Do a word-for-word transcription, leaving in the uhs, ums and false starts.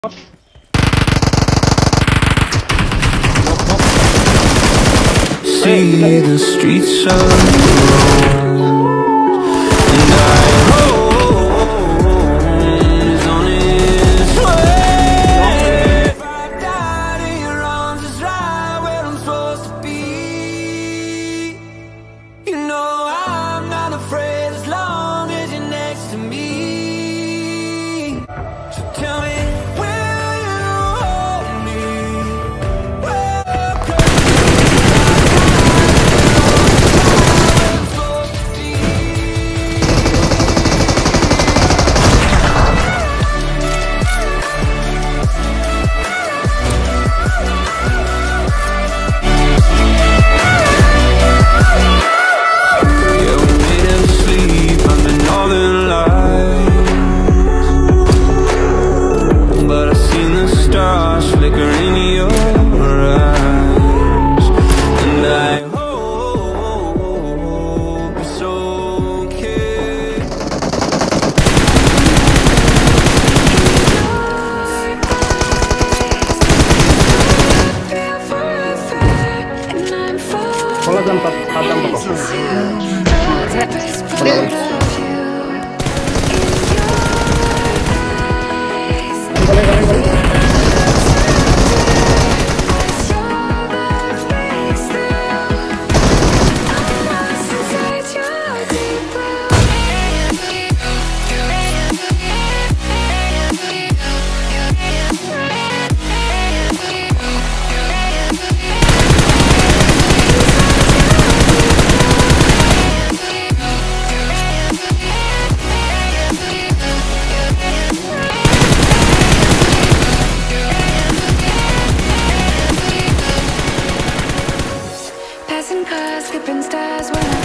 See the streets of Rome, and I hope is on its way. If I died in your arms, it's right where I'm supposed to be. You know I'm not afraid as long as you're next to me. So tell me, will you hold me? Welcome. Wala kang tatang pa ko. Balik, balik, balik. Passing cars, skipping stars when I